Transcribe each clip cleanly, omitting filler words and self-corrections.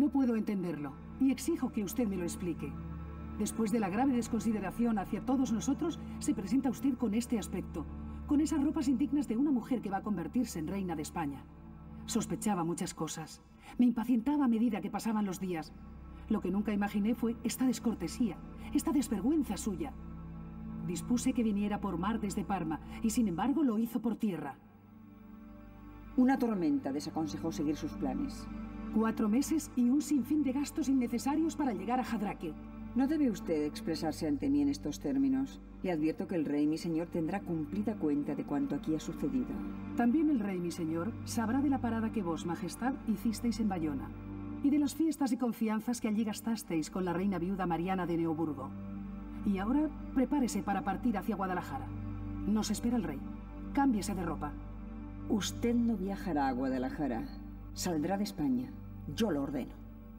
No puedo entenderlo, y exijo que usted me lo explique. Después de la grave desconsideración hacia todos nosotros, se presenta usted con este aspecto, con esas ropas indignas de una mujer que va a convertirse en reina de España. Sospechaba muchas cosas. Me impacientaba a medida que pasaban los días. Lo que nunca imaginé fue esta descortesía, esta desvergüenza suya. Dispuse que viniera por mar desde Parma, y sin embargo lo hizo por tierra. Una tormenta desaconsejó seguir sus planes. 4 meses y un sinfín de gastos innecesarios para llegar a Jadraque. No debe usted expresarse ante mí en estos términos. Le advierto que el rey, mi señor, tendrá cumplida cuenta de cuanto aquí ha sucedido. También el rey, mi señor, sabrá de la parada que vos, majestad, hicisteis en Bayona, y de las fiestas y confianzas que allí gastasteis con la reina viuda Mariana de Neoburgo. Y ahora, prepárese para partir hacia Guadalajara. Nos espera el rey. Cámbiese de ropa. Usted no viajará a Guadalajara. Saldrá de España. Yo lo ordeno.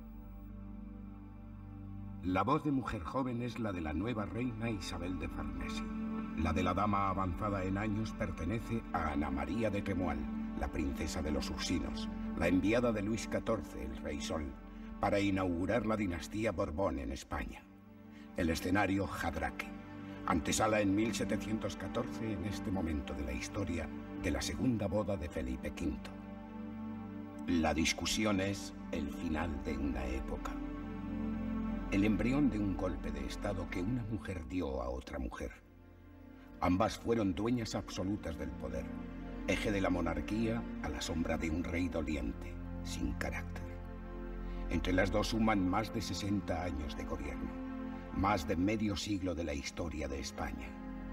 La voz de mujer joven es la de la nueva reina Isabel de Farnesio. La de la dama avanzada en años pertenece a Ana María de Temual, la princesa de los Ursinos, la enviada de Luis XIV, el Rey Sol, para inaugurar la dinastía Borbón en España. El escenario, Jadraque. Antesala en 1714, en este momento de la historia, de la segunda boda de Felipe V. La discusión es el final de una época. El embrión de un golpe de Estado que una mujer dio a otra mujer. Ambas fueron dueñas absolutas del poder, eje de la monarquía a la sombra de un rey doliente, sin carácter. Entre las dos suman más de 60 años de gobierno, más de medio siglo de la historia de España.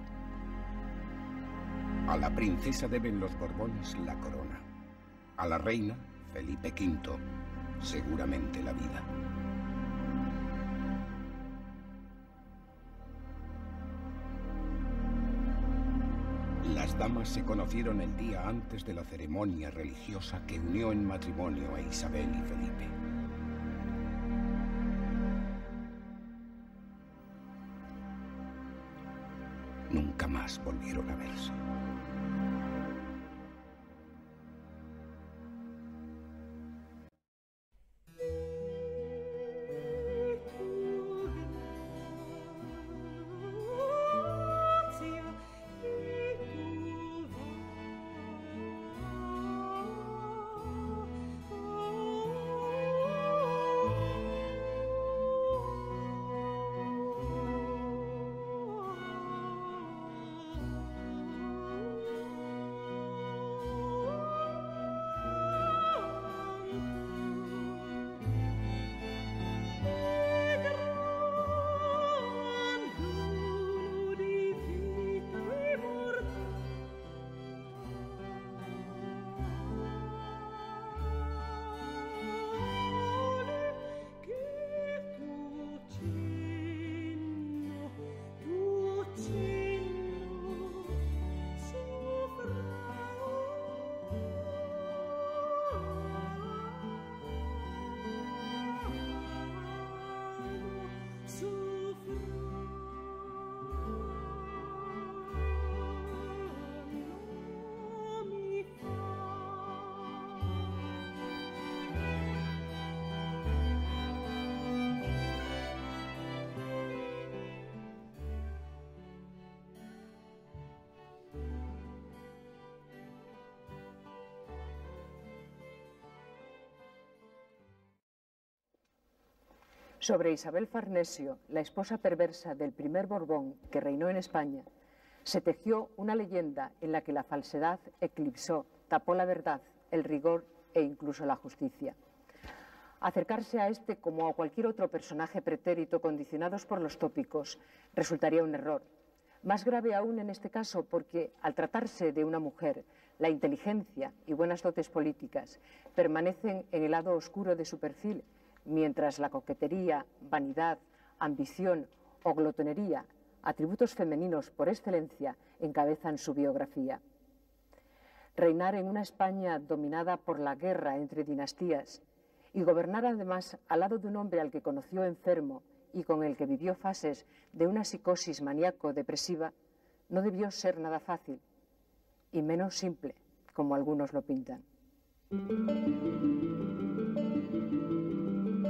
A la princesa deben los Borbones la corona, a la reina, Felipe V, seguramente la vida. Las damas se conocieron el día antes de la ceremonia religiosa que unió en matrimonio a Isabel y Felipe. Nunca más volvieron a verse. Sobre Isabel Farnesio, la esposa perversa del primer Borbón que reinó en España, se tejió una leyenda en la que la falsedad eclipsó, tapó la verdad, el rigor e incluso la justicia. Acercarse a este como a cualquier otro personaje pretérito condicionados por los tópicos resultaría un error. Más grave aún en este caso porque, al tratarse de una mujer, la inteligencia y buenas dotes políticas permanecen en el lado oscuro de su perfil, mientras la coquetería, vanidad, ambición o glotonería, atributos femeninos por excelencia, encabezan su biografía. Reinar en una España dominada por la guerra entre dinastías y gobernar además al lado de un hombre al que conoció enfermo y con el que vivió fases de una psicosis maníaco-depresiva, no debió ser nada fácil, y menos simple, como algunos lo pintan.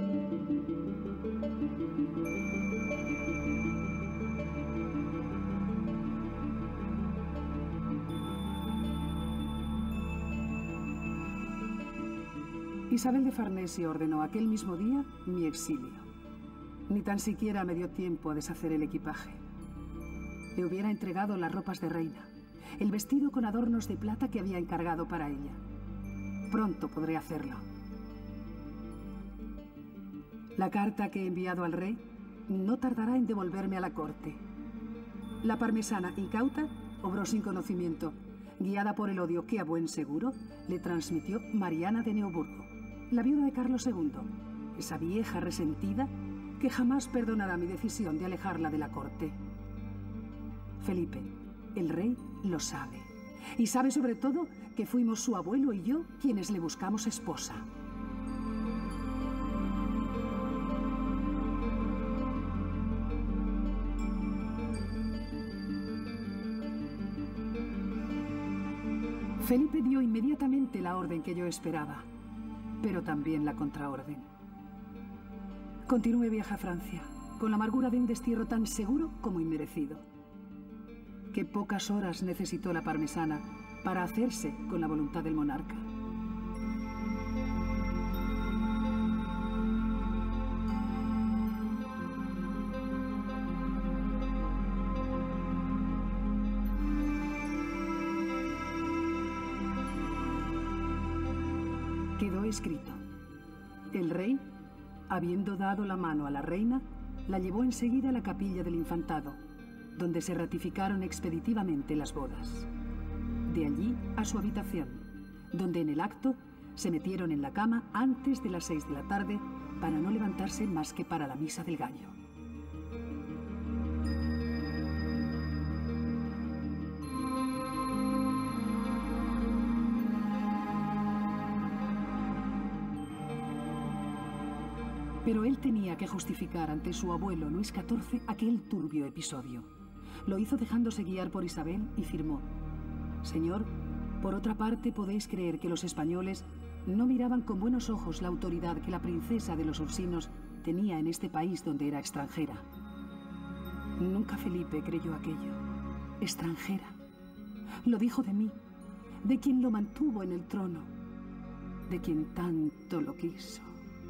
Isabel de Farnesio ordenó aquel mismo día mi exilio. Ni tan siquiera me dio tiempo a deshacer el equipaje. Le hubiera entregado las ropas de reina, el vestido con adornos de plata que había encargado para ella. Pronto podré hacerlo. La carta que he enviado al rey no tardará en devolverme a la corte. La parmesana, incauta, obró sin conocimiento, guiada por el odio que a buen seguro le transmitió Mariana de Neoburgo, la viuda de Carlos II, esa vieja resentida que jamás perdonará mi decisión de alejarla de la corte. Felipe, el rey, lo sabe. Y sabe sobre todo que fuimos su abuelo y yo quienes le buscamos esposa. Felipe dio inmediatamente la orden que yo esperaba, pero también la contraorden. Continué viaje a Francia, con la amargura de un destierro tan seguro como inmerecido. Qué pocas horas necesitó la parmesana para hacerse con la voluntad del monarca. Quedó escrito. El rey, habiendo dado la mano a la reina, la llevó enseguida a la capilla del infantado, donde se ratificaron expeditivamente las bodas. De allí a su habitación, donde en el acto se metieron en la cama antes de las 6 de la tarde para no levantarse más que para la misa del gallo. Pero él tenía que justificar ante su abuelo Luis XIV aquel turbio episodio. Lo hizo dejándose guiar por Isabel y firmó: Señor, por otra parte podéis creer que los españoles no miraban con buenos ojos la autoridad que la princesa de los Ursinos tenía en este país donde era extranjera. Nunca Felipe creyó aquello. Extranjera. Lo dijo de mí, de quien lo mantuvo en el trono, de quien tanto lo quiso.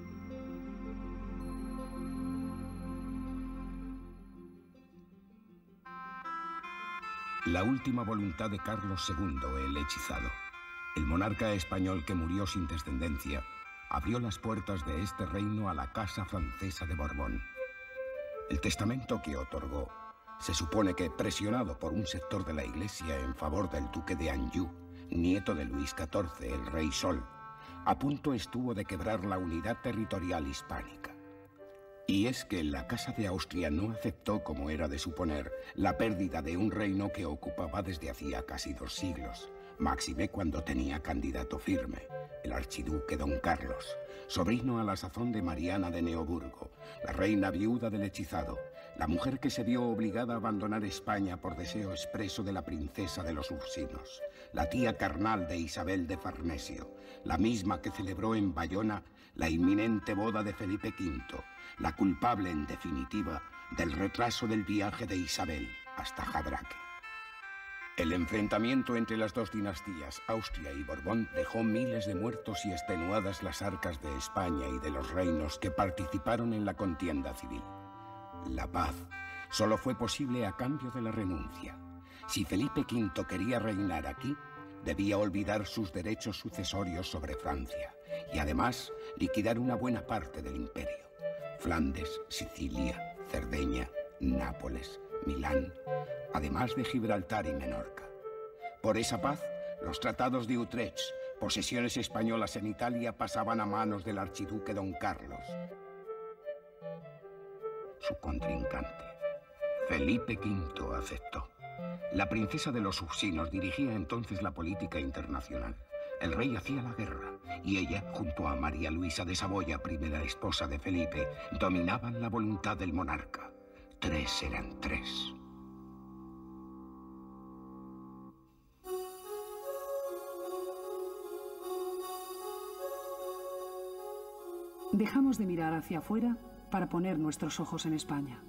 La última voluntad de Carlos II, el hechizado, el monarca español que murió sin descendencia, abrió las puertas de este reino a la Casa Francesa de Borbón. El testamento que otorgó se supone que, presionado por un sector de la Iglesia en favor del duque de Anjou, nieto de Luis XIV, el Rey Sol, a punto estuvo de quebrar la unidad territorial hispánica. Y es que la Casa de Austria no aceptó, como era de suponer, la pérdida de un reino que ocupaba desde hacía casi 2 siglos, máxime cuando tenía candidato firme, el archiduque don Carlos, sobrino a la sazón de Mariana de Neoburgo, la reina viuda del hechizado, la mujer que se vio obligada a abandonar España por deseo expreso de la princesa de los Ursinos, la tía carnal de Isabel de Farnesio, la misma que celebró en Bayona la inminente boda de Felipe V, la culpable, en definitiva, del retraso del viaje de Isabel hasta Jadraque. El enfrentamiento entre las 2 dinastías, Austria y Borbón, dejó miles de muertos y extenuadas las arcas de España y de los reinos que participaron en la contienda civil. La paz solo fue posible a cambio de la renuncia. Si Felipe V quería reinar aquí, debía olvidar sus derechos sucesorios sobre Francia y además liquidar una buena parte del imperio. Flandes, Sicilia, Cerdeña, Nápoles, Milán, además de Gibraltar y Menorca. Por esa paz, los tratados de Utrecht, posesiones españolas en Italia, pasaban a manos del archiduque don Carlos. Su contrincante, Felipe V, aceptó. La princesa de los Ursinos dirigía entonces la política internacional. El rey hacía la guerra y ella, junto a María Luisa de Saboya, primera esposa de Felipe, dominaban la voluntad del monarca. 3 eran 3. Dejamos de mirar hacia afuera para poner nuestros ojos en España.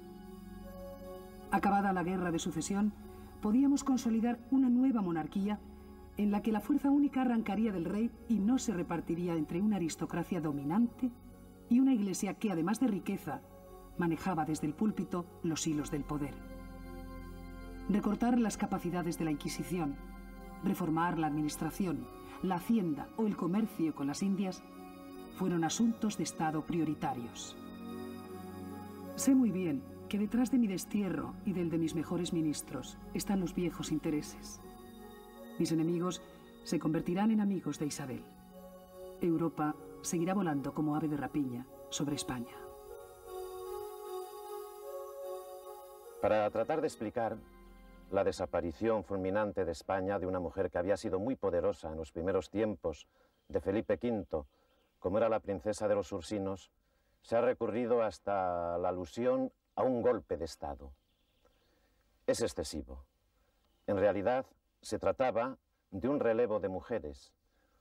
Acabada la guerra de sucesión, podíamos consolidar una nueva monarquía en la que la fuerza única arrancaría del rey y no se repartiría entre una aristocracia dominante y una iglesia que, además de riqueza, manejaba desde el púlpito los hilos del poder. Recortar las capacidades de la Inquisición, reformar la administración, la hacienda o el comercio con las Indias fueron asuntos de Estado prioritarios. Sé muy bien que detrás de mi destierro y del de mis mejores ministros están los viejos intereses. Mis enemigos se convertirán en amigos de Isabel. Europa seguirá volando como ave de rapiña sobre España. Para tratar de explicar la desaparición fulminante de España de una mujer que había sido muy poderosa en los primeros tiempos de Felipe V, como era la princesa de los Ursinos, se ha recurrido hasta la alusión a un golpe de Estado. Es excesivo. En realidad, se trataba de un relevo de mujeres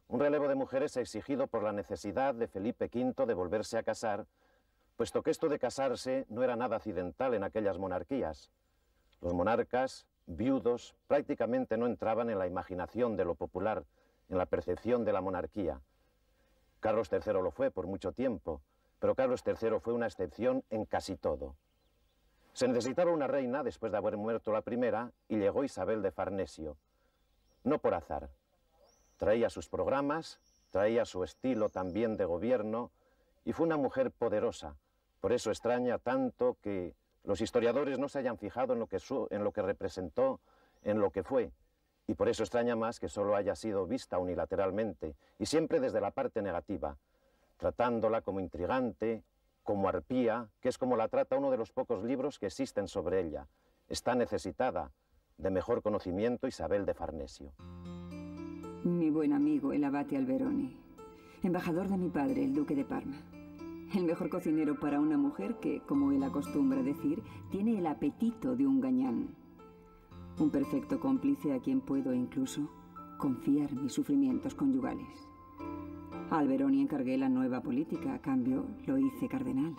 exigido por la necesidad de Felipe V de volverse a casar, puesto que esto de casarse no era nada accidental en aquellas monarquías. Los monarcas, viudos, prácticamente no entraban en la imaginación de lo popular, en la percepción de la monarquía. Carlos III lo fue por mucho tiempo, pero Carlos III fue una excepción en casi todo. Se necesitaba una reina después de haber muerto la primera y llegó Isabel de Farnesio. No por azar. Traía sus programas, traía su estilo también de gobierno y fue una mujer poderosa. Por eso extraña tanto que los historiadores no se hayan fijado en lo que representó, en lo que fue. Y por eso extraña más que solo haya sido vista unilateralmente y siempre desde la parte negativa, tratándola como intrigante, como arpía, que es como la trata uno de los pocos libros que existen sobre ella. Está necesitada de mejor conocimiento Isabel de Farnesio. Mi buen amigo, el abate Alberoni, embajador de mi padre, el duque de Parma. El mejor cocinero para una mujer que, como él acostumbra decir, tiene el apetito de un gañán. Un perfecto cómplice a quien puedo incluso confiar mis sufrimientos conyugales. A Alberoni encargué la nueva política, a cambio lo hice cardenal.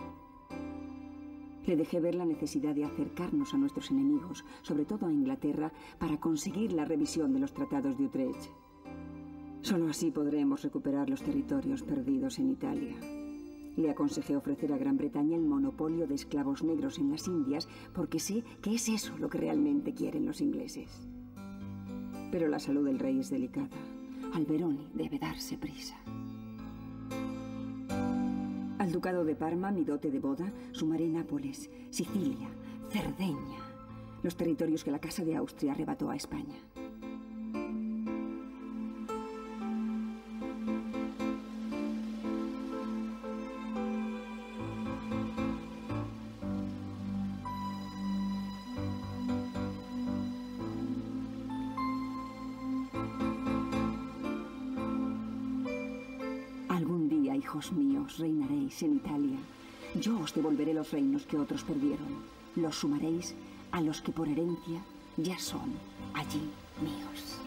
Le dejé ver la necesidad de acercarnos a nuestros enemigos, sobre todo a Inglaterra, para conseguir la revisión de los tratados de Utrecht. Solo así podremos recuperar los territorios perdidos en Italia. Le aconsejé ofrecer a Gran Bretaña el monopolio de esclavos negros en las Indias, porque sé que es eso lo que realmente quieren los ingleses. Pero la salud del rey es delicada. Alberoni debe darse prisa. Al ducado de Parma, mi dote de boda, sumaré Nápoles, Sicilia, Cerdeña, los territorios que la Casa de Austria arrebató a España. Hijos míos, reinaréis en Italia. Yo os devolveré los reinos que otros perdieron. Los sumaréis a los que por herencia ya son allí míos.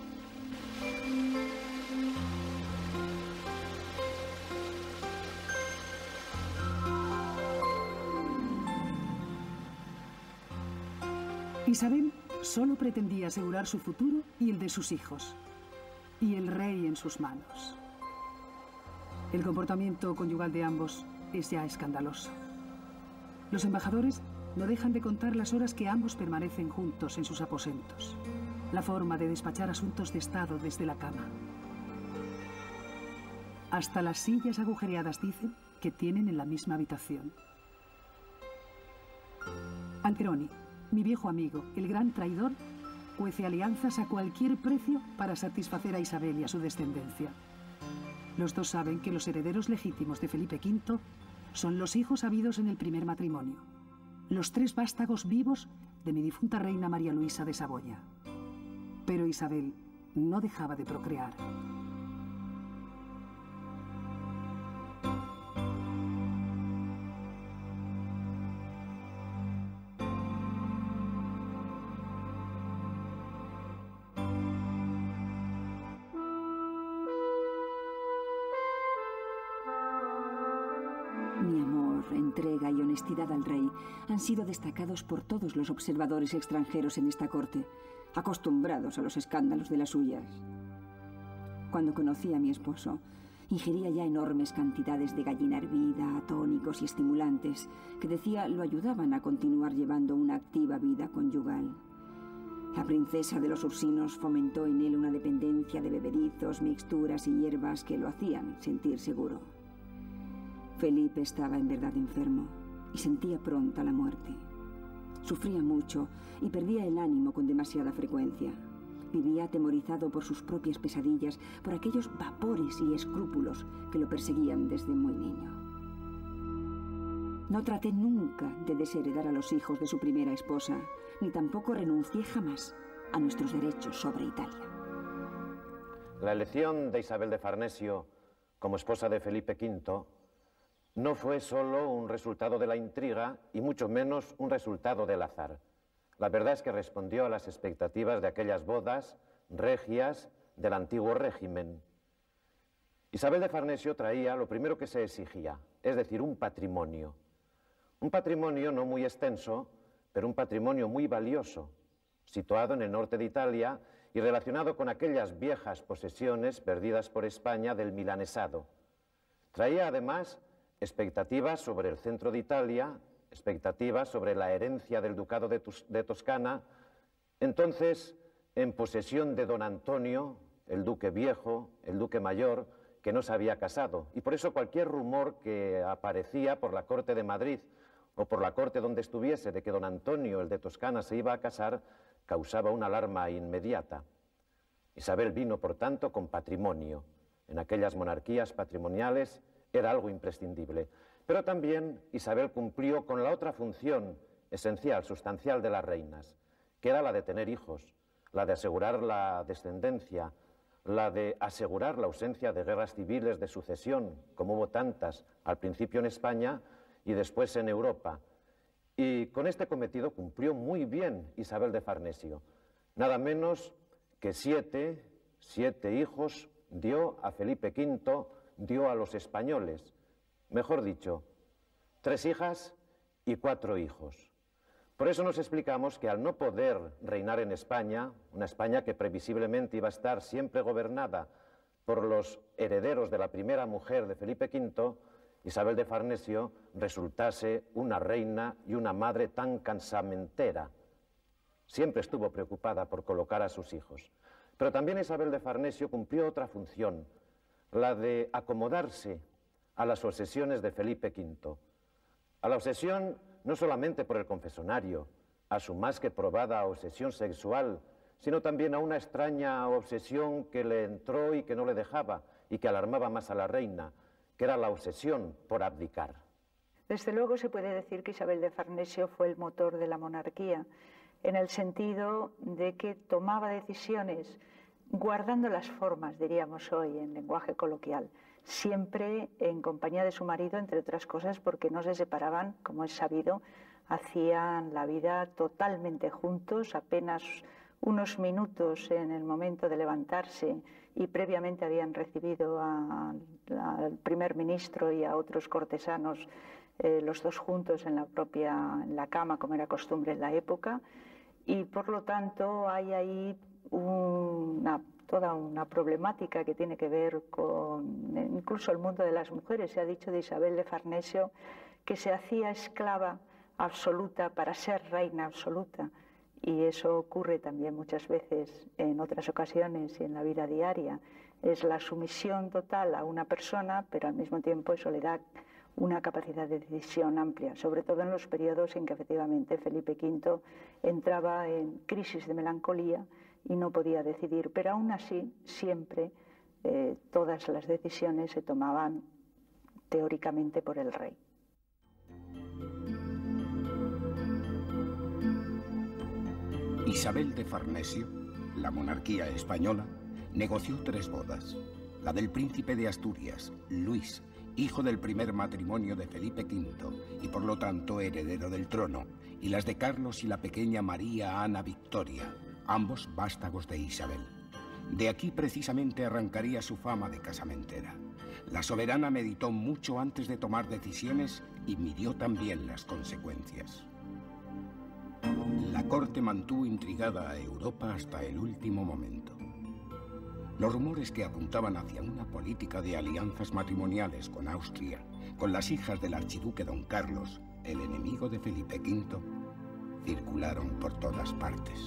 Isabel solo pretendía asegurar su futuro y el de sus hijos, y el rey en sus manos. El comportamiento conyugal de ambos es ya escandaloso. Los embajadores no dejan de contar las horas que ambos permanecen juntos en sus aposentos. La forma de despachar asuntos de Estado desde la cama. Hasta las sillas agujereadas dicen que tienen en la misma habitación. Alberoni, mi viejo amigo, el gran traidor, cuece alianzas a cualquier precio para satisfacer a Isabel y a su descendencia. Los dos saben que los herederos legítimos de Felipe V son los hijos habidos en el primer matrimonio, los 3 vástagos vivos de mi difunta reina María Luisa de Saboya. Pero Isabel no dejaba de procrear. Mi amor, entrega y honestidad al rey han sido destacados por todos los observadores extranjeros en esta corte, acostumbrados a los escándalos de las suyas. Cuando conocí a mi esposo, ingería ya enormes cantidades de gallina hervida, tónicos y estimulantes que decía lo ayudaban a continuar llevando una activa vida conyugal. La princesa de los Ursinos fomentó en él una dependencia de bebedizos, mixturas y hierbas que lo hacían sentir seguro. Felipe estaba en verdad enfermo y sentía pronta la muerte. Sufría mucho y perdía el ánimo con demasiada frecuencia. Vivía atemorizado por sus propias pesadillas, por aquellos vapores y escrúpulos que lo perseguían desde muy niño. No traté nunca de desheredar a los hijos de su primera esposa, ni tampoco renuncié jamás a nuestros derechos sobre Italia. La elección de Isabel de Farnesio como esposa de Felipe V no fue solo un resultado de la intriga y mucho menos un resultado del azar. La verdad es que respondió a las expectativas de aquellas bodas regias del antiguo régimen. Isabel de Farnesio traía lo primero que se exigía, es decir, un patrimonio. Un patrimonio no muy extenso, pero un patrimonio muy valioso, situado en el norte de Italia y relacionado con aquellas viejas posesiones perdidas por España del milanesado. Traía además expectativas sobre el centro de Italia, expectativas sobre la herencia del ducado de Toscana, entonces en posesión de don Antonio, el duque viejo, el duque mayor, que no se había casado. Y por eso cualquier rumor que aparecía por la corte de Madrid o por la corte donde estuviese de que don Antonio, el de Toscana, se iba a casar, causaba una alarma inmediata. Isabel vino, por tanto, con patrimonio. En aquellas monarquías patrimoniales era algo imprescindible. Pero también Isabel cumplió con la otra función esencial, sustancial de las reinas, que era la de tener hijos, la de asegurar la descendencia, la de asegurar la ausencia de guerras civiles de sucesión, como hubo tantas al principio en España y después en Europa. Y con este cometido cumplió muy bien Isabel de Farnesio. Nada menos que siete hijos dio a Felipe V, dio a los españoles. Mejor dicho, 3 hijas y 4 hijos. Por eso nos explicamos que al no poder reinar en España, una España que previsiblemente iba a estar siempre gobernada por los herederos de la primera mujer de Felipe V, Isabel de Farnesio resultase una reina y una madre tan casamentera. Siempre estuvo preocupada por colocar a sus hijos. Pero también Isabel de Farnesio cumplió otra función, la de acomodarse a las obsesiones de Felipe V. A la obsesión no solamente por el confesonario, a su más que probada obsesión sexual, sino también a una extraña obsesión que le entró y que no le dejaba y que alarmaba más a la reina, que era la obsesión por abdicar. Desde luego se puede decir que Isabel de Farnesio fue el motor de la monarquía, en el sentido de que tomaba decisiones guardando las formas, diríamos hoy, en lenguaje coloquial, siempre en compañía de su marido, entre otras cosas, porque no se separaban, como es sabido, hacían la vida totalmente juntos, apenas unos minutos en el momento de levantarse y previamente habían recibido al primer ministro y a otros cortesanos, los dos juntos en la cama, como era costumbre en la época, y por lo tanto hay ahí toda una problemática que tiene que ver con incluso el mundo de las mujeres. Se ha dicho de Isabel de Farnesio que se hacía esclava absoluta para ser reina absoluta, y eso ocurre también muchas veces en otras ocasiones y en la vida diaria. Es la sumisión total a una persona, pero al mismo tiempo eso le da una capacidad de decisión amplia, sobre todo en los periodos en que efectivamente Felipe V entraba en crisis de melancolía y no podía decidir, pero aún así siempre todas las decisiones se tomaban teóricamente por el rey. Isabel de Farnesio, la monarquía española, negoció 3 bodas. La del príncipe de Asturias, Luis, hijo del primer matrimonio de Felipe V y por lo tanto heredero del trono, y las de Carlos y la pequeña María Ana Victoria, ambos vástagos de Isabel. De aquí precisamente arrancaría su fama de casamentera. La soberana meditó mucho antes de tomar decisiones y midió también las consecuencias. La corte mantuvo intrigada a Europa hasta el último momento. Los rumores que apuntaban hacia una política de alianzas matrimoniales con Austria, con las hijas del archiduque don Carlos, el enemigo de Felipe V, circularon por todas partes.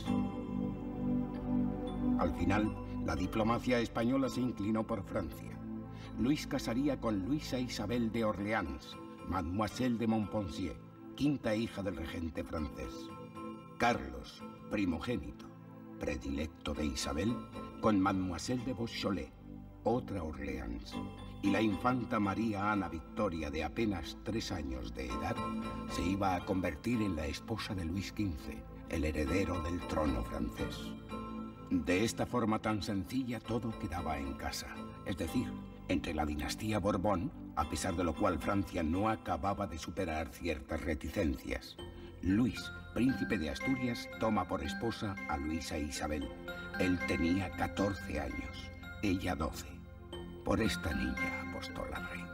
Al final, la diplomacia española se inclinó por Francia. Luis casaría con Luisa Isabel de Orleans, Mademoiselle de Montpensier, quinta hija del regente francés. Carlos, primogénito, predilecto de Isabel, con Mademoiselle de Beaujolais, otra Orleans, y la infanta María Ana Victoria, de apenas 3 años de edad, se iba a convertir en la esposa de Luis XV, el heredero del trono francés. De esta forma tan sencilla todo quedaba en casa, es decir, entre la dinastía Borbón, a pesar de lo cual Francia no acababa de superar ciertas reticencias. Luis, príncipe de Asturias, toma por esposa a Luisa Isabel. Él tenía 14 años, ella 12. Por esta niña apostó la reina.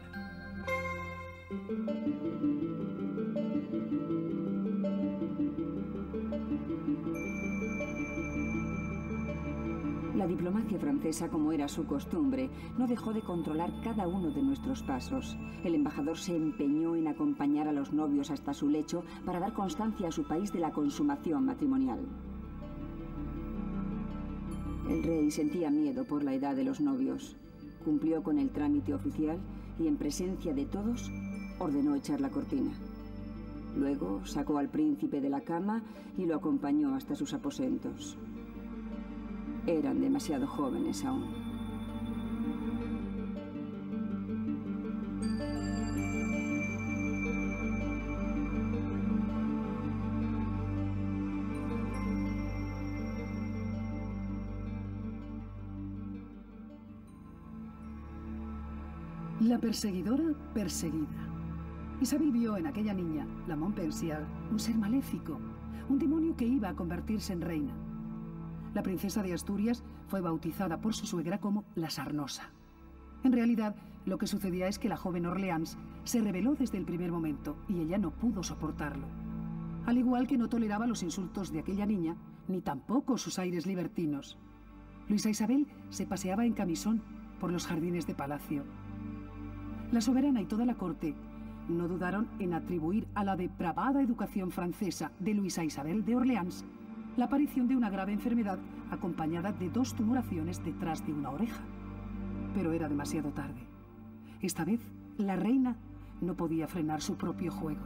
La diplomacia francesa, como era su costumbre, no dejó de controlar cada uno de nuestros pasos. El embajador se empeñó en acompañar a los novios hasta su lecho para dar constancia a su país de la consumación matrimonial. El rey sentía miedo por la edad de los novios. Cumplió con el trámite oficial y, en presencia de todos, ordenó echar la cortina. Luego sacó al príncipe de la cama y lo acompañó hasta sus aposentos. Eran demasiado jóvenes aún. La perseguidora perseguida. Isabel vio en aquella niña, la Montpensier, un ser maléfico, un demonio que iba a convertirse en reina. La princesa de Asturias fue bautizada por su suegra como la Sarnosa. En realidad, lo que sucedía es que la joven Orleans se rebeló desde el primer momento y ella no pudo soportarlo. Al igual que no toleraba los insultos de aquella niña, ni tampoco sus aires libertinos. Luisa Isabel se paseaba en camisón por los jardines de palacio. La soberana y toda la corte no dudaron en atribuir a la depravada educación francesa de Luisa Isabel de Orleans la aparición de una grave enfermedad acompañada de 2 tumoraciones detrás de una oreja. Pero era demasiado tarde. Esta vez, la reina no podía frenar su propio juego.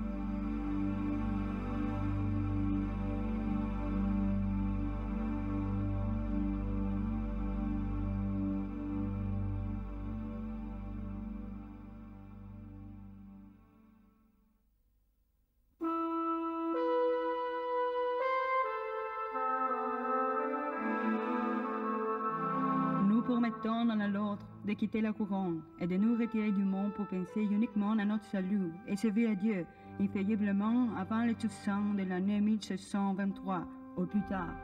Promettons l'un à l'autre de quitter la couronne et de nous retirer du monde pour penser uniquement à notre salut et servir à Dieu infailliblement avant le Toussaint de l'année 1623 au plus tard.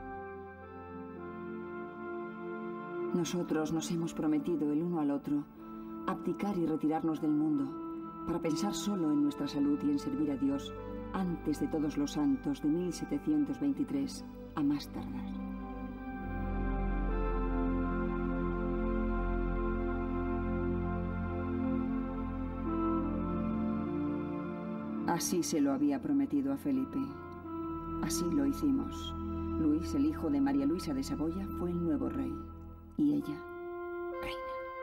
Nosotros nos hemos prometido el uno al otro abdicar y retirarnos del mundo para pensar solo en nuestra salud y en servir a Dios antes de todos los santos de 1723, a más tardar. Así se lo había prometido a Felipe. Así lo hicimos. Luis, el hijo de María Luisa de Saboya, fue el nuevo rey. Y ella, reina.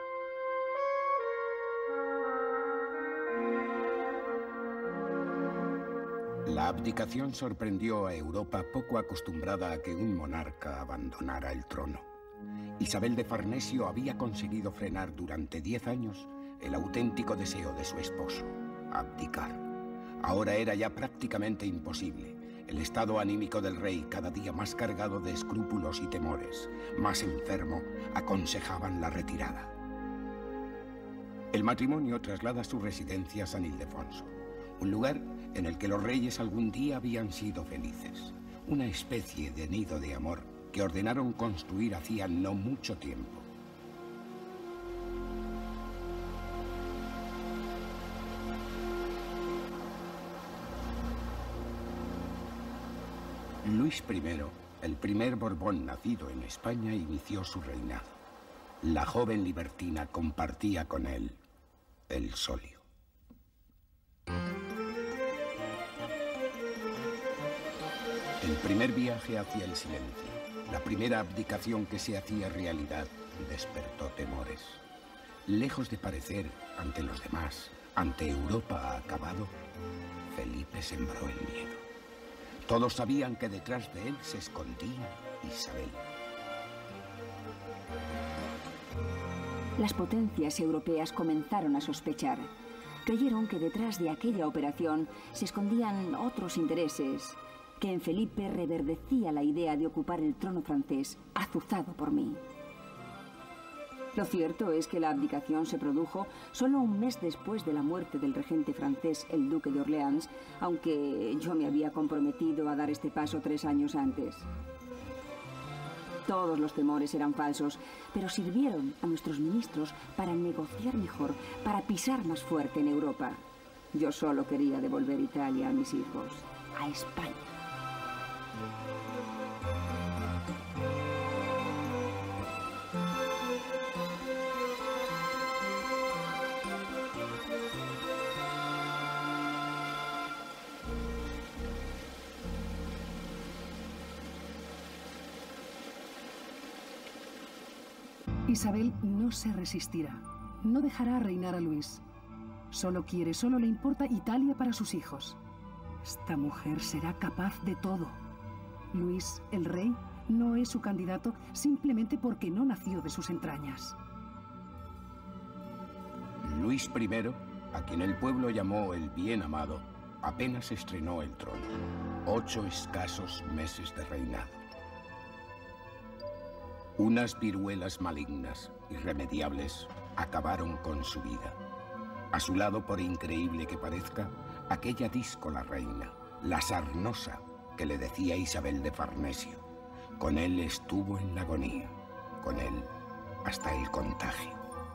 La abdicación sorprendió a Europa poco acostumbrada a que un monarca abandonara el trono. Isabel de Farnesio había conseguido frenar durante 10 años el auténtico deseo de su esposo, abdicar. Ahora era ya prácticamente imposible. El estado anímico del rey, cada día más cargado de escrúpulos y temores, más enfermo, aconsejaban la retirada. El matrimonio traslada su residencia a San Ildefonso, un lugar en el que los reyes algún día habían sido felices, una especie de nido de amor que ordenaron construir hacía no mucho tiempo. Luis I, el primer Borbón nacido en España, inició su reinado. La joven libertina compartía con él el solio. El primer viaje hacia el silencio, la primera abdicación que se hacía realidad, despertó temores. Lejos de parecer, ante los demás, ante Europa acabado, Felipe sembró el miedo. Todos sabían que detrás de él se escondía Isabel. Las potencias europeas comenzaron a sospechar. Creyeron que detrás de aquella operación se escondían otros intereses, que en Felipe reverdecía la idea de ocupar el trono francés, azuzado por mí. Lo cierto es que la abdicación se produjo solo un mes después de la muerte del regente francés, el duque de Orleans, aunque yo me había comprometido a dar este paso 3 años antes. Todos los temores eran falsos, pero sirvieron a nuestros ministros para negociar mejor, para pisar más fuerte en Europa. Yo solo quería devolver Italia a mis hijos, a España. Isabel no se resistirá. No dejará reinar a Luis. Solo le importa Italia para sus hijos. Esta mujer será capaz de todo. Luis, el rey, no es su candidato simplemente porque no nació de sus entrañas. Luis I, a quien el pueblo llamó el bien amado, apenas estrenó el trono. 8 escasos meses de reinado. Unas viruelas malignas, irremediables, acabaron con su vida. A su lado, por increíble que parezca, aquella díscola reina, la sarnosa, que le decía Isabel de Farnesio. Con él estuvo en la agonía, con él hasta el contagio.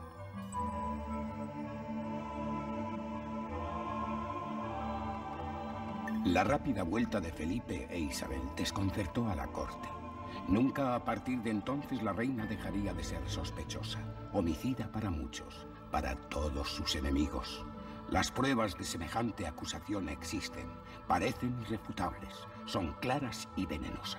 La rápida vuelta de Felipe e Isabel desconcertó a la corte. Nunca a partir de entonces la reina dejaría de ser sospechosa, homicida para muchos, para todos sus enemigos. Las pruebas de semejante acusación existen, parecen irrefutables, son claras y venenosas.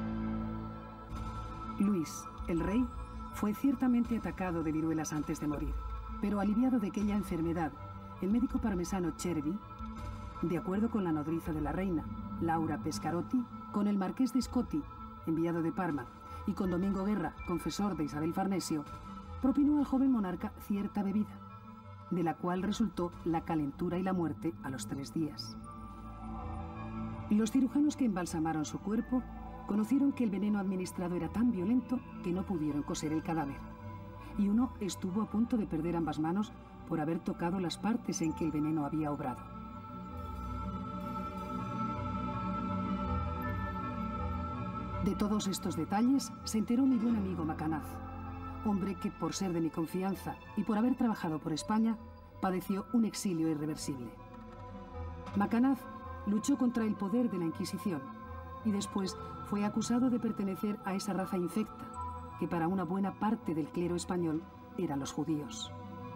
Luis, el rey, fue ciertamente atacado de viruelas antes de morir, pero aliviado de aquella enfermedad, el médico parmesano Cervi, de acuerdo con la nodriza de la reina, Laura Pescarotti, con el marqués de Scotti, enviado de Parma, y con Domingo Guerra, confesor de Isabel Farnesio, propinó al joven monarca cierta bebida, de la cual resultó la calentura y la muerte a los 3 días. Los cirujanos que embalsamaron su cuerpo conocieron que el veneno administrado era tan violento que no pudieron coser el cadáver, y uno estuvo a punto de perder ambas manos por haber tocado las partes en que el veneno había obrado. De todos estos detalles se enteró mi buen amigo Macanaz, hombre que, por ser de mi confianza y por haber trabajado por España, padeció un exilio irreversible. Macanaz luchó contra el poder de la Inquisición y después fue acusado de pertenecer a esa raza infecta, que para una buena parte del clero español eran los judíos.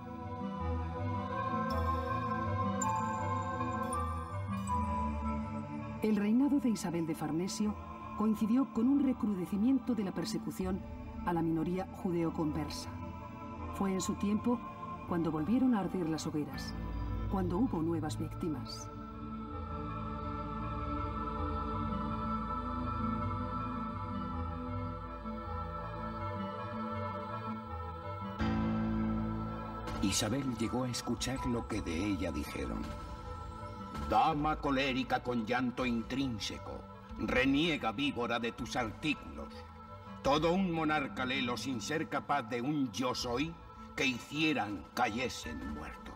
El reinado de Isabel de Farnesio coincidió con un recrudecimiento de la persecución a la minoría judeo-conversa. Fue en su tiempo cuando volvieron a arder las hogueras, cuando hubo nuevas víctimas. Isabel llegó a escuchar lo que de ella dijeron. Dama colérica con llanto intrínseco, reniega víbora de tus artículos. Todo un monarca lelo sin ser capaz de un yo soy que hicieran cayesen muertos.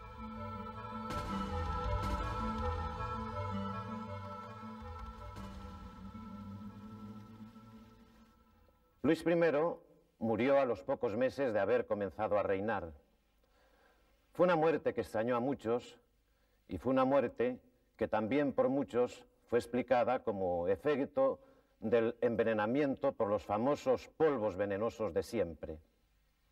Luis I murió a los pocos meses de haber comenzado a reinar. Fue una muerte que extrañó a muchos y fue una muerte que también por muchos fue explicada como efecto del envenenamiento por los famosos polvos venenosos de siempre.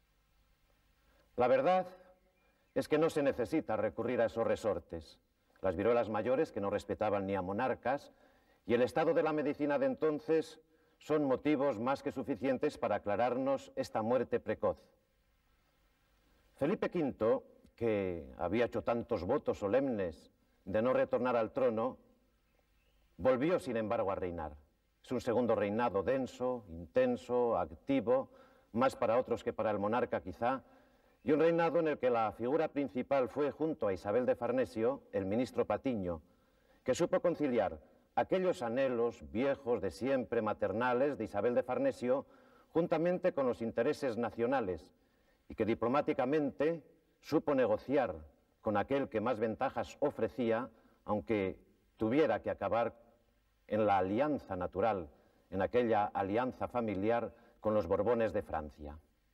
La verdad es que no se necesita recurrir a esos resortes. Las viruelas mayores, que no respetaban ni a monarcas, y el estado de la medicina de entonces son motivos más que suficientes para aclararnos esta muerte precoz. Felipe V, que había hecho tantos votos solemnes de no retornar al trono, volvió sin embargo a reinar. Es un segundo reinado denso, intenso, activo, más para otros que para el monarca quizá, y un reinado en el que la figura principal fue, junto a Isabel de Farnesio, el ministro Patiño, que supo conciliar aquellos anhelos viejos de siempre maternales de Isabel de Farnesio, juntamente con los intereses nacionales, y que diplomáticamente supo negociar con aquel que más ventajas ofrecía, aunque tuviera que acabar en la alianza natural, en aquella alianza familiar con los Borbones de Francia.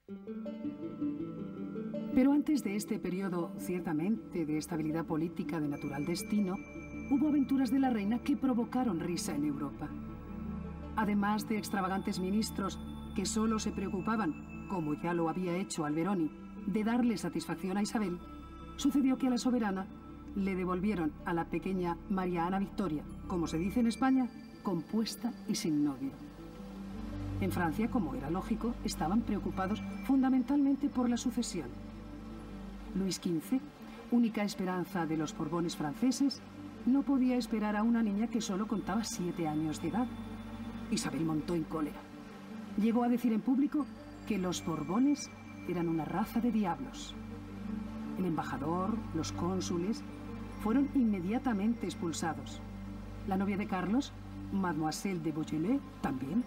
Pero antes de este periodo, ciertamente, de estabilidad política de natural destino, hubo aventuras de la reina que provocaron risa en Europa. Además de extravagantes ministros que solo se preocupaban, como ya lo había hecho Alberoni, de darle satisfacción a Isabel, sucedió que a la soberana le devolvieron a la pequeña María Ana Victoria, como se dice en España, compuesta y sin novio. En Francia, como era lógico, estaban preocupados fundamentalmente por la sucesión. Luis XV, única esperanza de los Borbones franceses, no podía esperar a una niña que solo contaba 7 años de edad. Isabel montó en cólera. Llegó a decir en público que los Borbones eran una raza de diablos. El embajador, los cónsules, fueron inmediatamente expulsados. La novia de Carlos, Mademoiselle de Beaujolais, también.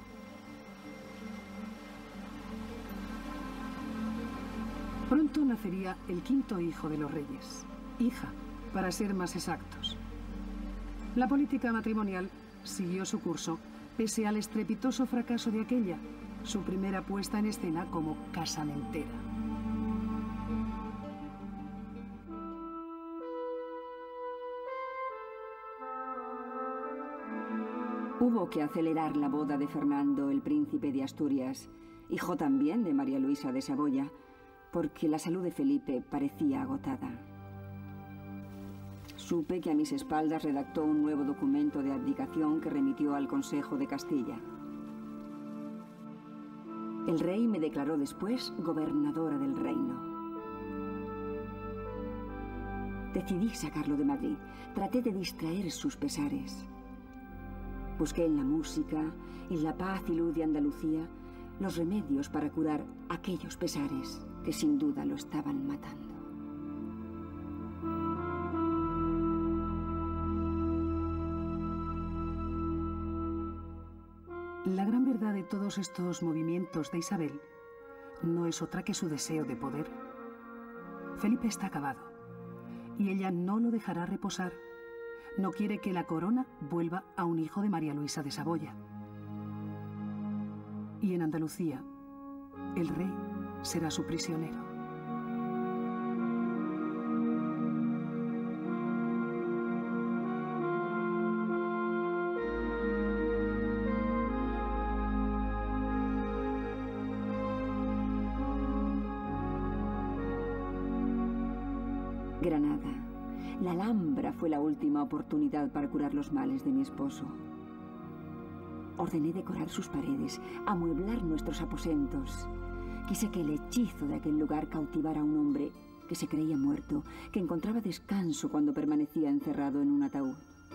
Pronto nacería el 5º hijo de los reyes, hija, para ser más exactos. La política matrimonial siguió su curso, pese al estrepitoso fracaso de aquella, su primera puesta en escena como casamentera. Hubo que acelerar la boda de Fernando, el príncipe de Asturias, hijo también de María Luisa de Saboya, porque la salud de Felipe parecía agotada. Supe que a mis espaldas redactó un nuevo documento de abdicación que remitió al Consejo de Castilla. El rey me declaró después gobernadora del reino. Decidí sacarlo de Madrid. Traté de distraer sus pesares. Busqué en la música, en la paz y luz de Andalucía, los remedios para curar aquellos pesares que sin duda lo estaban matando. La gran verdad de todos estos movimientos de Isabel no es otra que su deseo de poder. Felipe está acabado y ella no lo dejará reposar. No quiere que la corona vuelva a un hijo de María Luisa de Saboya. Y en Andalucía, el rey será su prisionero. Granada. La Alhambra fue la última oportunidad para curar los males de mi esposo. Ordené decorar sus paredes, amueblar nuestros aposentos. Quise que el hechizo de aquel lugar cautivara a un hombre que se creía muerto, que encontraba descanso cuando permanecía encerrado en un ataúd.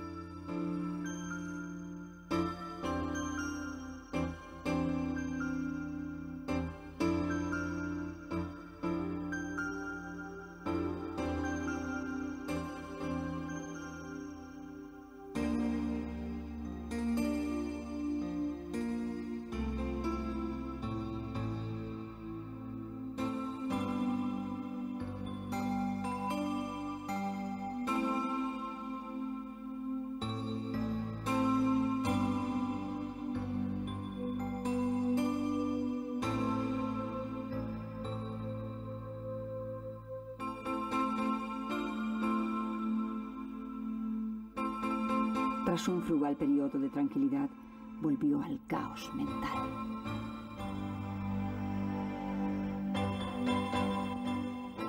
Tras un frugal periodo de tranquilidad, volvió al caos mental.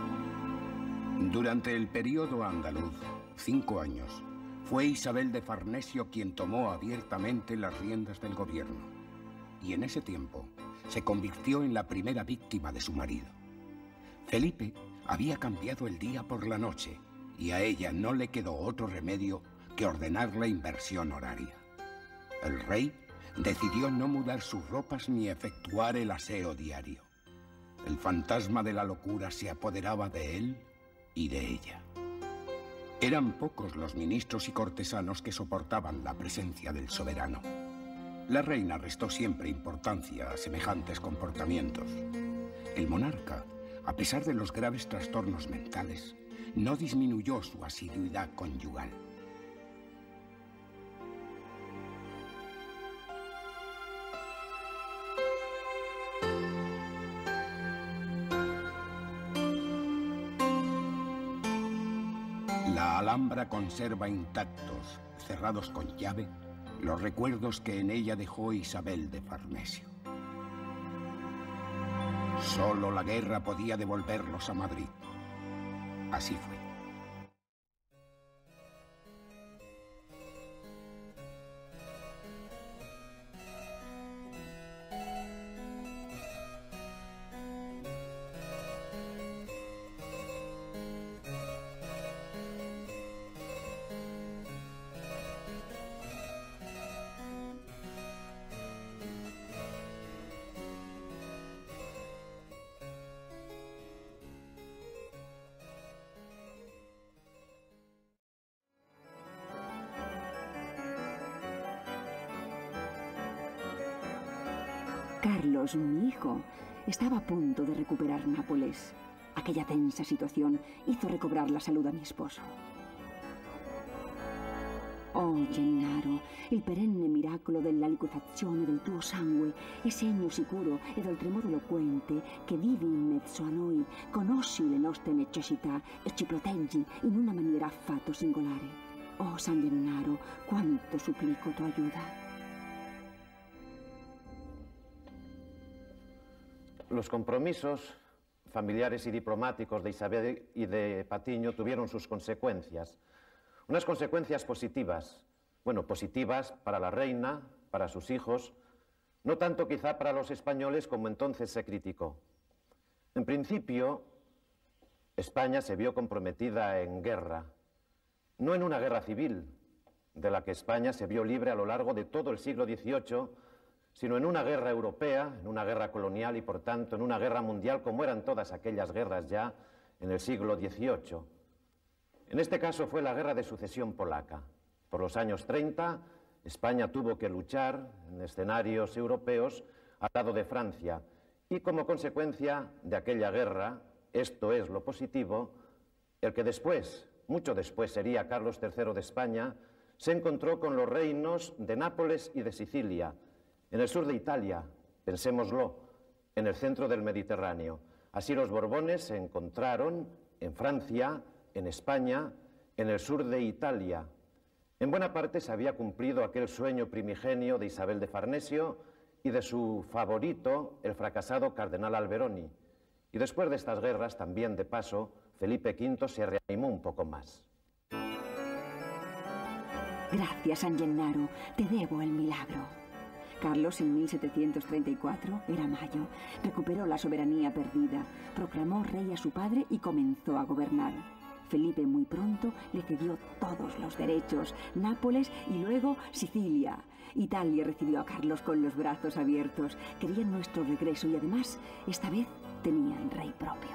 Durante el periodo andaluz, 5 años, fue Isabel de Farnesio quien tomó abiertamente las riendas del gobierno. Y en ese tiempo se convirtió en la primera víctima de su marido. Felipe había cambiado el día por la noche y a ella no le quedó otro remedio que ordenar la inversión horaria. El rey decidió no mudar sus ropas ni efectuar el aseo diario. El fantasma de la locura se apoderaba de él y de ella. Eran pocos los ministros y cortesanos que soportaban la presencia del soberano. La reina restó siempre importancia a semejantes comportamientos. El monarca, a pesar de los graves trastornos mentales, no disminuyó su asiduidad conyugal. La Alhambra conserva intactos, cerrados con llave, los recuerdos que en ella dejó Isabel de Farnesio. Solo la guerra podía devolverlos a Madrid. Así fue. Carlos, mi hijo, estaba a punto de recuperar Nápoles. Aquella tensa situación hizo recobrar la salud a mi esposo. Oh, Gennaro, il perenne miracolo della liquefazione del tuo sangue è segno sicuro ed oltremodo eloquente che vivi in mezzo a noi, conosci le nostre necessità e ci proteggi in una maniera affatto singolare. Oh, San Gennaro, quanto supplico tu ayuda. Los compromisos familiares y diplomáticos de Isabel y de Patiño tuvieron sus consecuencias. Unas consecuencias positivas, bueno, positivas para la reina, para sus hijos, no tanto quizá para los españoles como entonces se criticó. En principio, España se vio comprometida en guerra, no en una guerra civil, de la que España se vio libre a lo largo de todo el siglo XVIII, sino en una guerra europea, en una guerra colonial y, por tanto, en una guerra mundial, como eran todas aquellas guerras ya en el siglo XVIII. En este caso fue la Guerra de Sucesión Polaca. Por los años 30, España tuvo que luchar en escenarios europeos al lado de Francia, y como consecuencia de aquella guerra, esto es lo positivo, el que después, mucho después, sería Carlos III de España, se encontró con los reinos de Nápoles y de Sicilia, en el sur de Italia, pensémoslo, en el centro del Mediterráneo. Así los Borbones se encontraron en Francia, en España, en el sur de Italia. En buena parte se había cumplido aquel sueño primigenio de Isabel de Farnesio y de su favorito, el fracasado cardenal Alberoni. Y después de estas guerras, también de paso, Felipe V se reanimó un poco más. Gracias, San Gennaro, te debo el milagro. Carlos, en 1734, era mayo, recuperó la soberanía perdida, proclamó rey a su padre y comenzó a gobernar. Felipe muy pronto le cedió todos los derechos, Nápoles y luego Sicilia. Italia recibió a Carlos con los brazos abiertos, querían nuestro regreso y además, esta vez, tenían rey propio.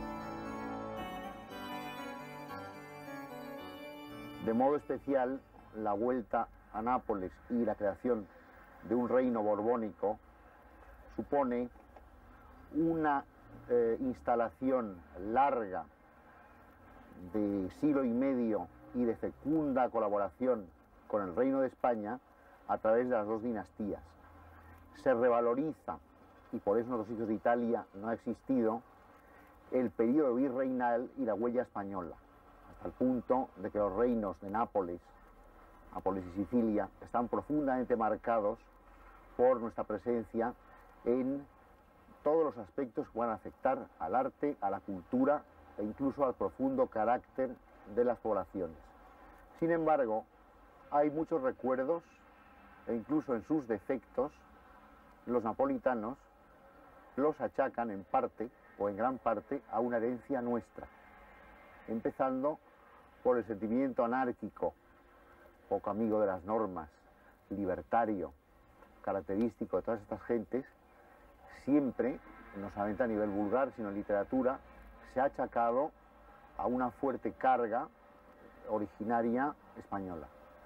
De modo especial, la vuelta a Nápoles y la creación de un reino borbónico supone una instalación larga de siglo y medio y de fecunda colaboración con el Reino de España a través de las dos dinastías. Se revaloriza, y por eso en los hijos de Italia no ha existido, el periodo virreinal y la huella española, hasta el punto de que los reinos de Nápoles y Sicilia están profundamente marcados por nuestra presencia en todos los aspectos que van a afectar al arte, a la cultura e incluso al profundo carácter de las poblaciones. Sin embargo, hay muchos recuerdos, e incluso en sus defectos, los napolitanos los achacan en parte o en gran parte a una herencia nuestra, empezando por el sentimiento anárquico, poco amigo de las normas, libertario, característico de todas estas gentes, siempre, no solamente a nivel vulgar, sino en literatura, se ha achacado a una fuerte carga originaria española.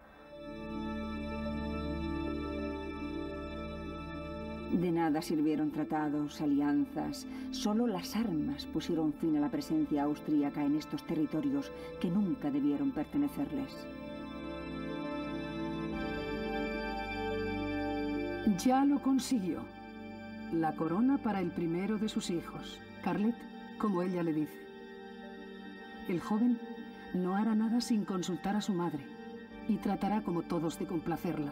De nada sirvieron tratados, alianzas. Solo las armas pusieron fin a la presencia austríaca en estos territorios que nunca debieron pertenecerles. Ya lo consiguió. La corona para el primero de sus hijos, Carlet, como ella le dice. El joven no hará nada sin consultar a su madre y tratará como todos de complacerla.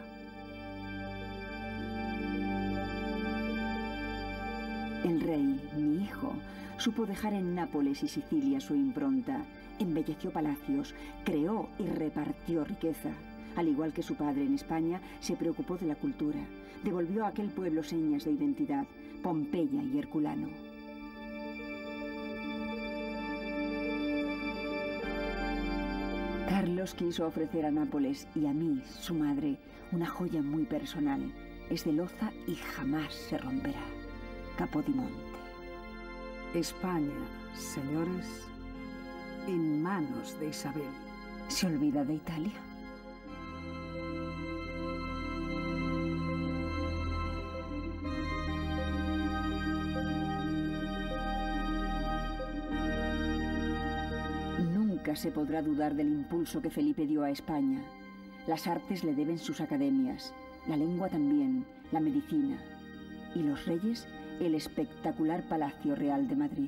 El rey, mi hijo, supo dejar en Nápoles y Sicilia su impronta, embelleció palacios, creó y repartió riqueza. Al igual que su padre en España, se preocupó de la cultura, devolvió a aquel pueblo señas de identidad, Pompeya y Herculano. Carlos quiso ofrecer a Nápoles y a mí, su madre, una joya muy personal. Es de loza y jamás se romperá. Capodimonte. España, señores, en manos de Isabel. ¿Se olvida de Italia? Nunca se podrá dudar del impulso que Felipe dio a España. Las artes le deben sus academias, la lengua también, la medicina. Y los reyes, el espectacular Palacio Real de Madrid.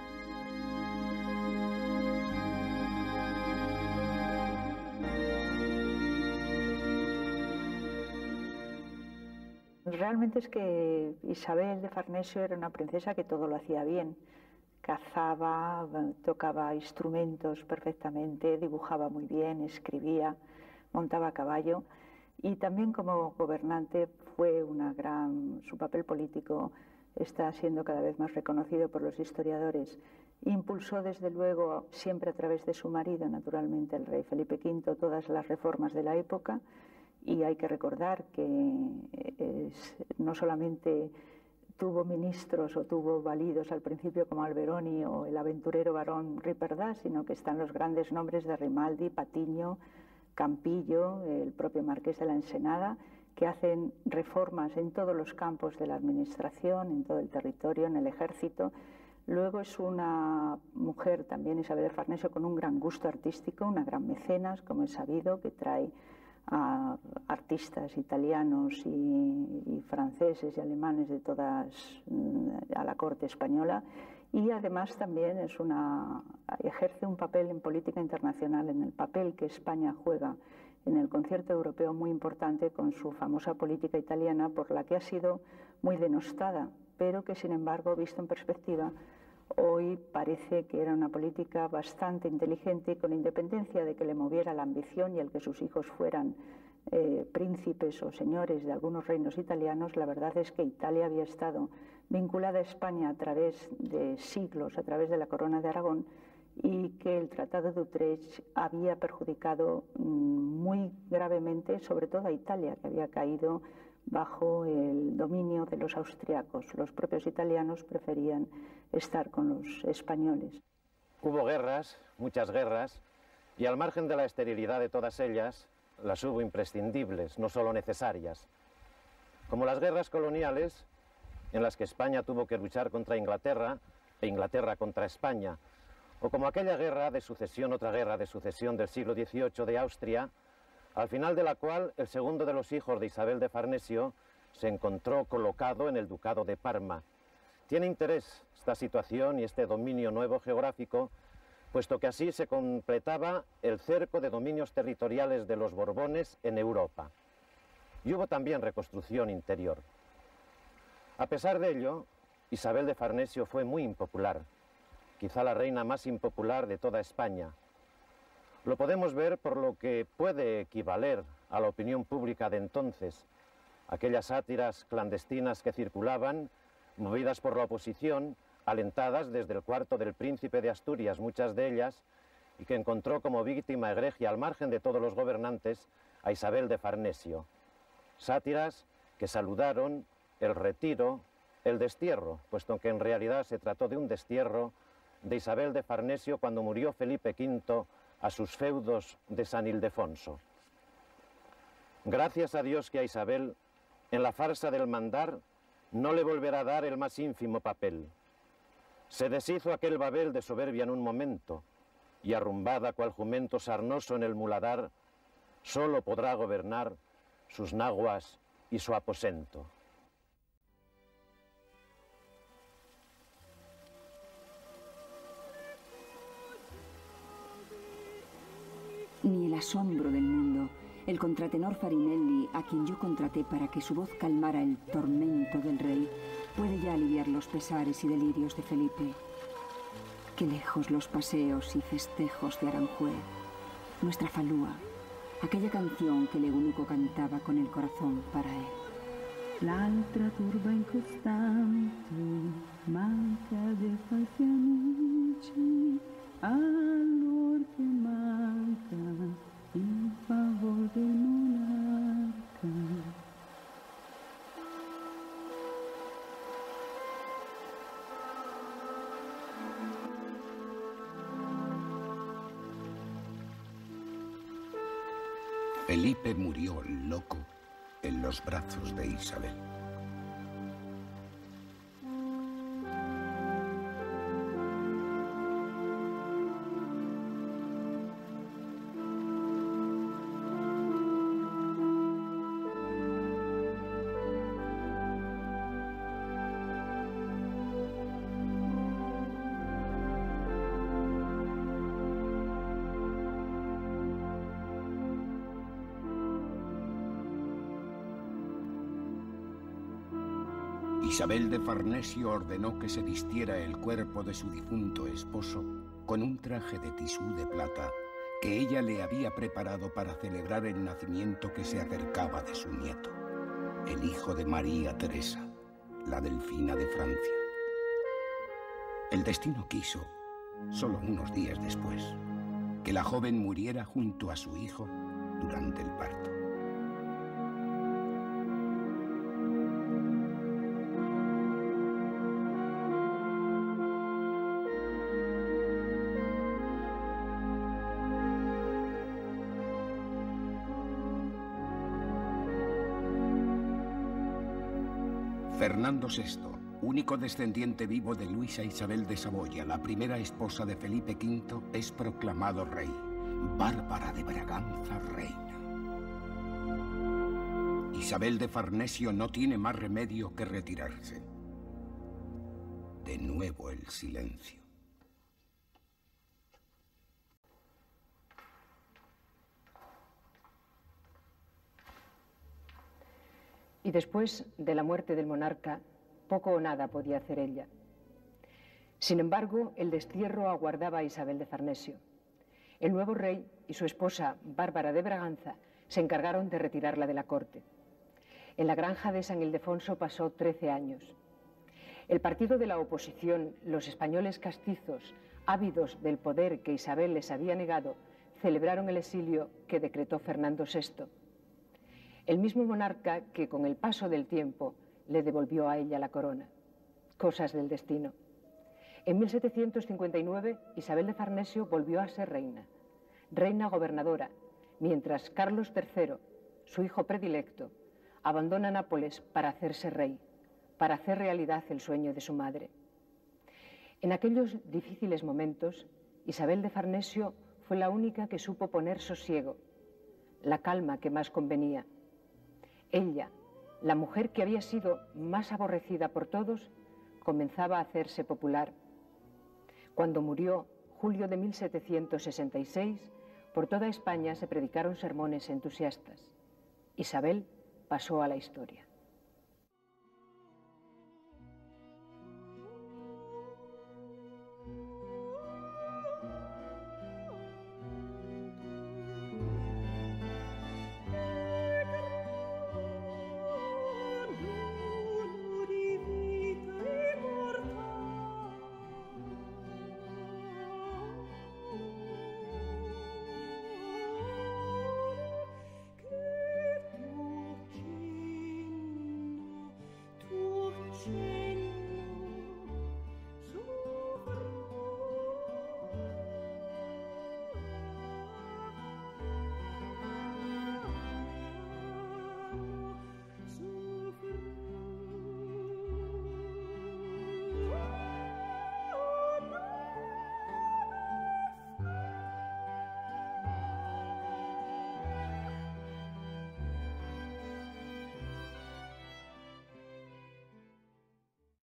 Realmente es que Isabel de Farnesio era una princesa que todo lo hacía bien. Cazaba, tocaba instrumentos perfectamente, dibujaba muy bien, escribía, montaba a caballo. Y también como gobernante fue su papel político está siendo cada vez más reconocido por los historiadores. Impulsó desde luego, siempre a través de su marido, naturalmente el rey Felipe V, todas las reformas de la época, y hay que recordar que no solamente tuvo ministros o tuvo validos al principio como Alberoni o el aventurero barón Ripperda, sino que están los grandes nombres de Grimaldi, Patiño, Campillo, el propio marqués de la Ensenada, que hacen reformas en todos los campos de la administración, en todo el territorio, en el ejército. Luego es una mujer también, Isabel de Farnesio, con un gran gusto artístico, una gran mecenas, como es sabido, que trae a artistas italianos y franceses y alemanes de todas a la corte española. Y además también ejerce un papel en política internacional, en el papel que España juega en el concierto europeo muy importante con su famosa política italiana, por la que ha sido muy denostada, pero que sin embargo, visto en perspectiva, hoy parece que era una política bastante inteligente y con independencia de que le moviera la ambición y el que sus hijos fueran príncipes o señores de algunos reinos italianos. La verdad es que Italia había estado vinculada a España a través de siglos, a través de la Corona de Aragón, y que el Tratado de Utrecht había perjudicado muy gravemente, sobre todo a Italia, que había caído bajo el dominio de los austriacos. Los propios italianos preferían estar con los españoles. Hubo guerras, muchas guerras, y al margen de la esterilidad de todas ellas, las hubo imprescindibles, no solo necesarias. Como las guerras coloniales, en las que España tuvo que luchar contra Inglaterra e Inglaterra contra España, o como aquella guerra de sucesión, otra guerra de sucesión del siglo XVIII de Austria, al final de la cual el segundo de los hijos de Isabel de Farnesio se encontró colocado en el ducado de Parma. Tiene interés esta situación y este dominio nuevo geográfico, puesto que así se completaba el cerco de dominios territoriales de los Borbones en Europa. Y hubo también reconstrucción interior. A pesar de ello, Isabel de Farnesio fue muy impopular. quizá la reina más impopular de toda España. Lo podemos ver por lo que puede equivaler a la opinión pública de entonces, aquellas sátiras clandestinas que circulaban, movidas por la oposición, alentadas desde el cuarto del príncipe de Asturias, muchas de ellas, y que encontró como víctima egregia al margen de todos los gobernantes a Isabel de Farnesio. Sátiras que saludaron el retiro, el destierro, puesto que en realidad se trató de un destierro de Isabel de Farnesio cuando murió Felipe V a sus feudos de San Ildefonso. Gracias a Dios que a Isabel, en la farsa del mandar, no le volverá a dar el más ínfimo papel. Se deshizo aquel Babel de soberbia en un momento, y arrumbada cual jumento sarnoso en el muladar, solo podrá gobernar sus naguas y su aposento. Ni el asombro del mundo, el contratenor Farinelli, a quien yo contraté para que su voz calmara el tormento del rey, puede ya aliviar los pesares y delirios de Felipe. Qué lejos los paseos y festejos de Aranjuez, nuestra falúa, aquella canción que el eunuco cantaba con el corazón para él. L'altra turba incostante, manca de falsi amici, allor che manca il favor del monarca. Felipe murió loco en los brazos de Isabel. Isabel de Farnesio ordenó que se vistiera el cuerpo de su difunto esposo con un traje de tisú de plata que ella le había preparado para celebrar el nacimiento que se acercaba de su nieto, el hijo de María Teresa, la delfina de Francia. El destino quiso, solo unos días después, que la joven muriera junto a su hijo durante el parto. Fernando VI, único descendiente vivo de Luisa Isabel de Saboya, la primera esposa de Felipe V, es proclamado rey. Bárbara de Braganza, reina. Isabel de Farnesio no tiene más remedio que retirarse. De nuevo el silencio. Y después de la muerte del monarca, poco o nada podía hacer ella. Sin embargo, el destierro aguardaba a Isabel de Farnesio. El nuevo rey y su esposa, Bárbara de Braganza, se encargaron de retirarla de la corte. En la granja de San Ildefonso pasó 13 años. El partido de la oposición, los españoles castizos, ávidos del poder que Isabel les había negado, celebraron el exilio que decretó Fernando VI. El mismo monarca que con el paso del tiempo le devolvió a ella la corona. Cosas del destino. En 1759 Isabel de Farnesio volvió a ser reina, reina gobernadora, mientras Carlos III, su hijo predilecto, abandona Nápoles para hacerse rey, para hacer realidad el sueño de su madre. En aquellos difíciles momentos, Isabel de Farnesio fue la única que supo poner sosiego, la calma que más convenía. Ella, la mujer que había sido más aborrecida por todos, comenzaba a hacerse popular. Cuando murió, julio de 1766, por toda España se predicaron sermones entusiastas. Isabel pasó a la historia.